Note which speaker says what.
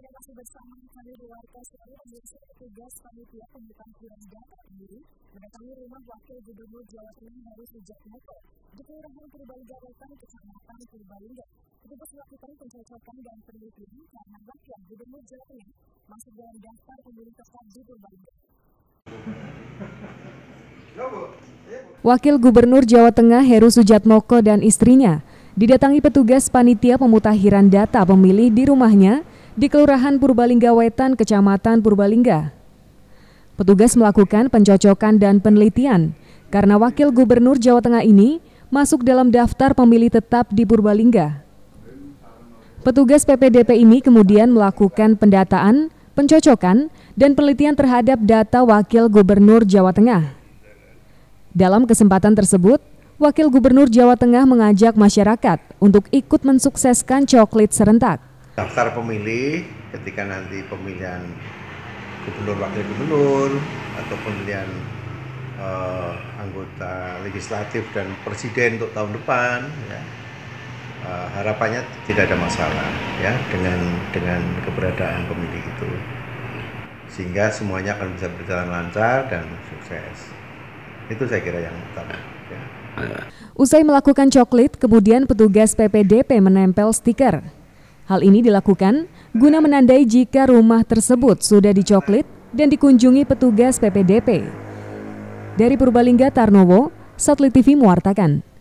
Speaker 1: Masih bersama kami di Warta Selalu pemirsa petugas panitia pemutahiran data pemilih mendatangi rumah Wakil Gubernur Jawa Tengah Heru Sudjatmoko di Kelurahan Purbalingga Wetan, Kecamatan Purbalingga. Petugas melakukan pencocokan dan penelitian karena Wakil Gubernur Jawa Tengah masuk dalam daftar pemilih tetap di Purbalingga. Wakil Gubernur Jawa Tengah Heru Sudjatmoko dan istrinya didatangi petugas panitia pemutahiran data pemilih di rumahnya di Kelurahan Purbalingga Wetan, Kecamatan Purbalingga. Petugas melakukan pencocokan dan penelitian karena Wakil Gubernur Jawa Tengah ini masuk dalam daftar pemilih tetap di Purbalingga. Petugas PPDP ini kemudian melakukan pendataan, pencocokan, dan penelitian terhadap data Wakil Gubernur Jawa Tengah. Dalam kesempatan tersebut, Wakil Gubernur Jawa Tengah mengajak masyarakat untuk ikut mensukseskan coklit serentak.
Speaker 2: Daftar pemilih ketika nanti pemilihan gubernur, wakil gubernur, atau pemilihan anggota legislatif dan presiden untuk tahun depan, ya, harapannya tidak ada masalah ya dengan keberadaan pemilih itu, sehingga semuanya akan bisa berjalan lancar dan sukses. Itu saya kira yang utama. Ya.
Speaker 1: Usai melakukan coklit, kemudian petugas PPDP menempel stiker. Hal ini dilakukan guna menandai jika rumah tersebut sudah dicoklit dan dikunjungi petugas PPDP. Dari Purbalingga, Tarnowo, Satelit TV mewartakan.